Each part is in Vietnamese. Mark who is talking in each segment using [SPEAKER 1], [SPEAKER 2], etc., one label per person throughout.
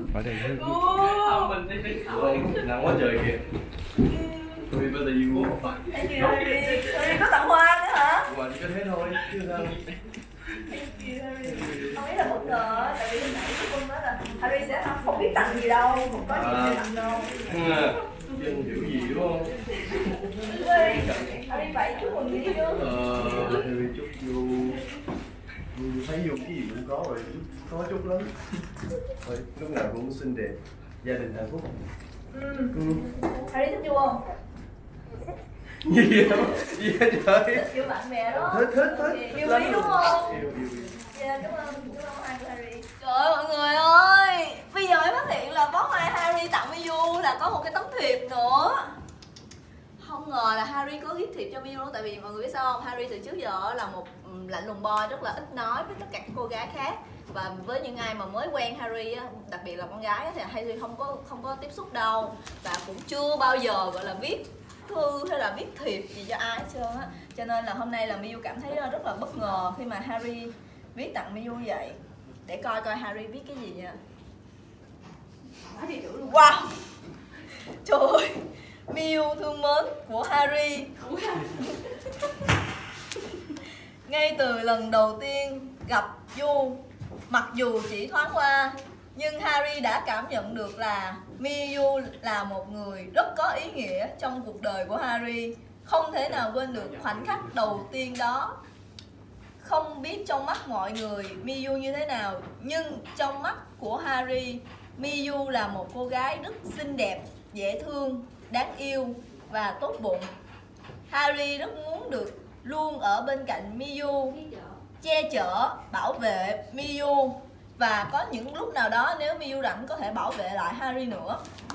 [SPEAKER 1] Ở đây
[SPEAKER 2] Không, mình đi nặng quá trời kìa. Tôi bây giờ yêu quá.
[SPEAKER 3] Harry có tặng hoa nữa hả?
[SPEAKER 2] Quà chỉ có thế thôi, chứ sao?
[SPEAKER 3] Không biết là bất ngờ, tại vì hồi nãy Quân nói là Harry sẽ không biết tặng gì đâu, không có gì để tặng đâu.
[SPEAKER 2] Dân hiểu gì đúng không?
[SPEAKER 3] Harry phải chúc mừng gì chứ?
[SPEAKER 2] Harry chúc vô thấy vô cái gì cũng có rồi, có chúc lắm. Thôi, lúc nào cũng xinh đẹp, gia đình hạnh phúc.
[SPEAKER 3] Harry thích vô không?
[SPEAKER 2] Gì vậy? Gì vậy trời?
[SPEAKER 3] Thích yêu bạn bè đó.
[SPEAKER 2] Thích.
[SPEAKER 3] Yêu quý đúng không?
[SPEAKER 2] Yêu.
[SPEAKER 3] Yeah, cảm ơn hai của Harry. Trời ơi mọi người ơi, bây giờ mới phát hiện là bó hoa Harry tặng Miu là có một cái tấm thiệp nữa. Không ngờ là Harry có viết thiệp cho Miu luôn, tại vì mọi người biết sao không? Harry từ trước giờ là một lạnh lùng boy, rất là ít nói với tất cả các cô gái khác. Và với những ai mà mới quen Harry á, đặc biệt là con gái á, thì Harry không có tiếp xúc đâu, và cũng chưa bao giờ gọi là viết thư hay là viết thiệp gì cho ai hết trơn á. Cho nên là hôm nay là Miu cảm thấy rất là bất ngờ khi mà Harry viết tặng Miu vậy. Để coi Harry viết cái gì nha. Wow, trời ơi, Miu thương mến của Harry. Ngay từ lần đầu tiên gặp Du, mặc dù chỉ thoáng qua, nhưng Harry đã cảm nhận được là Miu là một người rất có ý nghĩa trong cuộc đời của Harry. Không thể nào quên được khoảnh khắc đầu tiên đó. Không biết trong mắt mọi người Miu như thế nào, nhưng trong mắt của Harry, Miu là một cô gái rất xinh đẹp, dễ thương, đáng yêu và tốt bụng. Harry rất muốn được luôn ở bên cạnh Miu, che chở, bảo vệ Miu, và có những lúc nào đó nếu Miu rảnh có thể bảo vệ lại Harry nữa.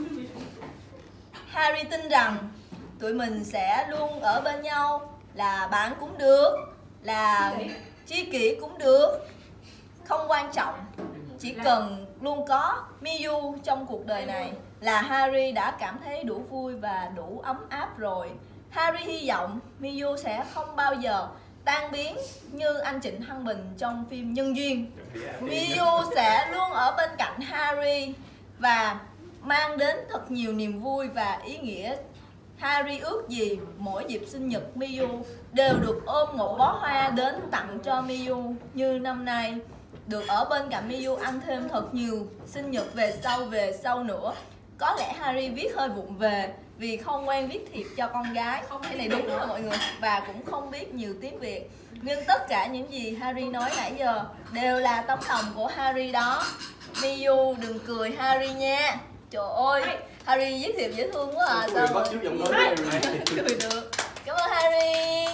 [SPEAKER 3] Harry tin rằng tụi mình sẽ luôn ở bên nhau, là bạn cũng được, là tri kỷ cũng được, không quan trọng, chỉ cần luôn có Miu trong cuộc đời này là Harry đã cảm thấy đủ vui và đủ ấm áp rồi. Harry hy vọng Miu sẽ không bao giờ tan biến như anh Trịnh Thăng Bình trong phim Nhân Duyên. Miu sẽ luôn ở bên cạnh Harry và mang đến thật nhiều niềm vui và ý nghĩa. Harry ước gì mỗi dịp sinh nhật Miu đều được ôm một bó hoa đến tặng cho Miu như năm nay. Được ở bên cạnh Miu ăn thêm thật nhiều sinh nhật về sau nữa. Có lẽ Harry viết hơi vụng về vì không quen viết thiệp cho con gái. Cái này đúng rồi mọi người. Và cũng không biết nhiều tiếng Việt. Nhưng tất cả những gì Harry nói nãy giờ đều là tấm lòng của Harry đó. Miu đừng cười Harry nha. Trời ơi, Harry viết thiệp dễ thương quá à. Sao
[SPEAKER 2] bắt chước giọng nói này này.
[SPEAKER 3] Cười được. Cảm ơn Harry.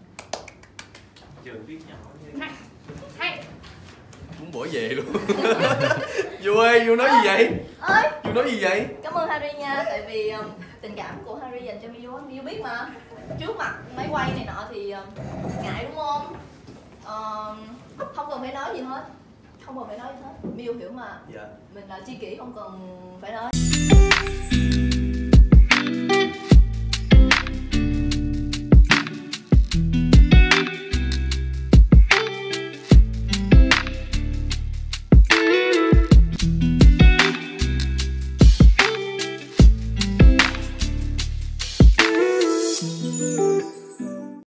[SPEAKER 2] Trường viết nhỏ như muốn bỏ về luôn. Vô ơi, vô nói gì vậy?
[SPEAKER 3] Ơi,
[SPEAKER 2] Vô nói gì vậy?
[SPEAKER 3] cảm ơn Harry nha, tại vì tình cảm của Harry dành cho Miu, Miu biết mà. Trước mặt máy quay này nọ thì ngại đúng không? Không cần phải nói gì hết. Không cần phải nói gì hết. Miu hiểu mà.
[SPEAKER 2] Dạ.
[SPEAKER 3] Mình là tri kỷ, không cần phải nói.